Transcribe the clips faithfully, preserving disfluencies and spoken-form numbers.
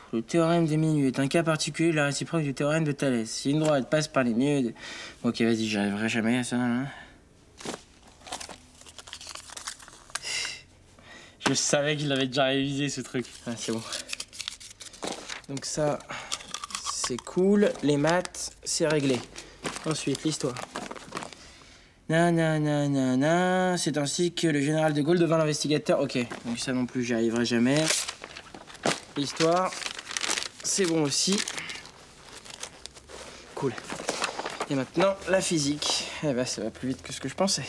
Le théorème des milieux est un cas particulier de la réciproque du théorème de Thalès. Si une droite passe par les milieux... De... Ok, vas-y, j'arriverai jamais à ça. Hein. Je savais qu'il avait déjà révisé, ce truc. Ah, c'est bon. Donc ça, c'est cool. Les maths, c'est réglé. Ensuite, l'histoire. Nananana, c'est ainsi que le général de Gaulle devint l'investigateur. Ok, donc ça non plus, j'y arriverai jamais. L'histoire, c'est bon aussi. Cool. Et maintenant, la physique. Eh ben, ça va plus vite que ce que je pensais.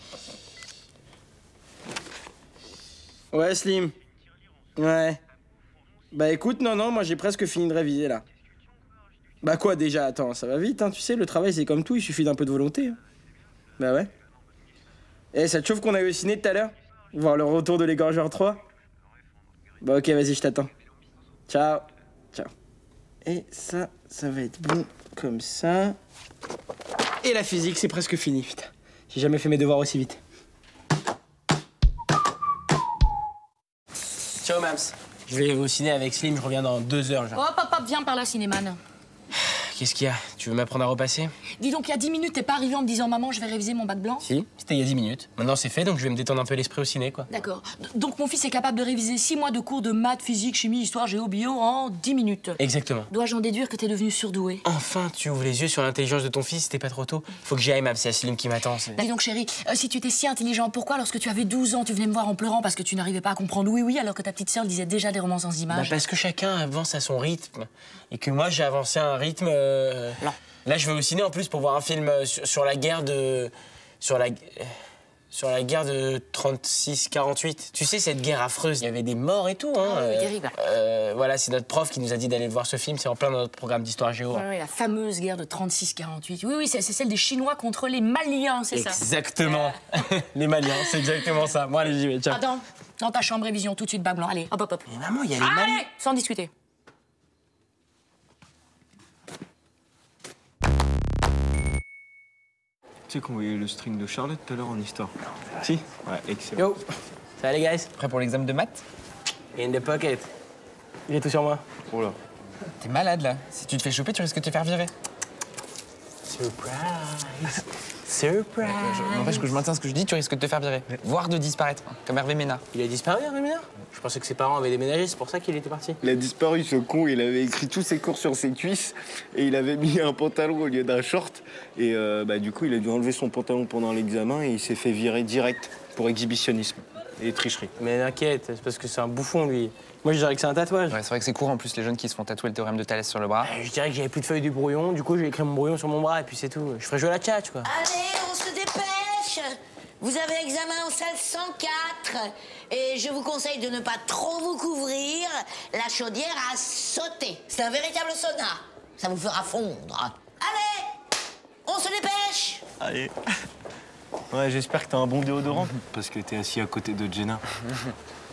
Ouais, Slim. Ouais. Bah écoute, non, non, moi j'ai presque fini de réviser là. Bah quoi déjà? Attends, ça va vite, hein, tu sais, le travail c'est comme tout, il suffit d'un peu de volonté. Hein. Bah ouais. Eh, ça te chauffe qu'on aille au ciné tout à l'heure? Voir le retour de l'égorgeur trois? Bah ok, vas-y, je t'attends. Ciao. Ciao. Et ça, ça va être bon comme ça. Et la physique, c'est presque fini, putain. J'ai jamais fait mes devoirs aussi vite. Ciao, Mams. Je vais au ciné avec Slim, je reviens dans deux heures, genre. Hop, hop, hop, viens par là, cinéman. Qu'est-ce qu'il y a? Tu veux m'apprendre à repasser? Dis donc, il y a dix minutes, t'es pas arrivé en me disant « Maman, je vais réviser mon bac blanc ». Si, c'était il y a dix minutes. Maintenant, c'est fait, donc je vais me détendre un peu l'esprit au ciné, quoi. D'accord. Donc, mon fils est capable de réviser six mois de cours de maths, physique, chimie, histoire, géo, bio en dix minutes. Exactement. Dois-je en déduire que t'es devenu surdoué? Enfin, tu ouvres les yeux sur l'intelligence de ton fils, c'était pas trop tôt. Faut que j'y aille, Mams, c'est Slim qui m'attend. Dis donc, chérie, euh, si tu étais si intelligent, pourquoi, lorsque tu avais douze ans, tu venais me voir en pleurant parce que tu n'arrivais pas à comprendre oui, oui, alors que ta petite sœur disait déjà des romans sans images? Bah parce que chacun avance à son rythme. Et que moi, j'ai avancé à un rythme... Euh... Non. Là, je vais au ciné en plus pour voir un film sur, sur la guerre de... Sur la... Sur la guerre de trente-six quarante-huit. Tu sais, cette guerre affreuse, il y avait des morts et tout. Hein. Ah oui, terrible. Euh, voilà, c'est notre prof qui nous a dit d'aller voir ce film. C'est en plein dans notre programme d'histoire géo. Oui, oui, la fameuse guerre de trente-six quarante-huit. Oui, oui, c'est celle des Chinois contre les Maliens, c'est ça? Exactement. Les Maliens, c'est exactement ça. Moi, allez, j'y vais, ciao. Attends, dans ta chambre, révision, tout de suite, bac blanc. Allez, hop, hop, hop. Mais maman, il y a les Maliens. Allez, sans discuter. Tu sais qu'on voyait le string de Charlotte tout à l'heure en histoire? Si? Ouais, excellent. Yo, ça va les guys? Prêt pour l'examen de maths? In the pocket. Il est tout sur moi. Oh là. T'es malade là. Si tu te fais choper, tu risques de te faire virer. Surprise. Surprise. N'empêche que je maintiens ce que je dis, tu risques de te faire virer. Voire de disparaître, hein, comme Hervé Ménard. Il a disparu, Hervé Ménard? Je pensais que ses parents avaient déménagé, c'est pour ça qu'il était parti. Il a disparu, ce con. Il avait écrit tous ses cours sur ses cuisses et il avait mis un pantalon au lieu d'un short. Et euh, bah, du coup, il a dû enlever son pantalon pendant l'examen et il s'est fait virer direct pour exhibitionnisme et tricherie. Mais t'inquiète, c'est parce que c'est un bouffon, lui. Moi, je dirais que c'est un tatouage. Ouais, c'est vrai que c'est courant en plus, les jeunes qui se font tatouer le théorème de Thalès sur le bras. Je dirais que j'avais plus de feuilles du brouillon, du coup, j'ai écrit mon brouillon sur mon bras et puis c'est tout. Je ferais jouer à la tchatch, quoi. Allez, on se dépêche! Vous avez examen en salle cent quatre et je vous conseille de ne pas trop vous couvrir. La chaudière a sauté. C'est un véritable sauna. Ça vous fera fondre. Allez, on se dépêche! Allez. Ouais, j'espère que t'as un bon déodorant. Parce que t'es assis à côté de Jenna.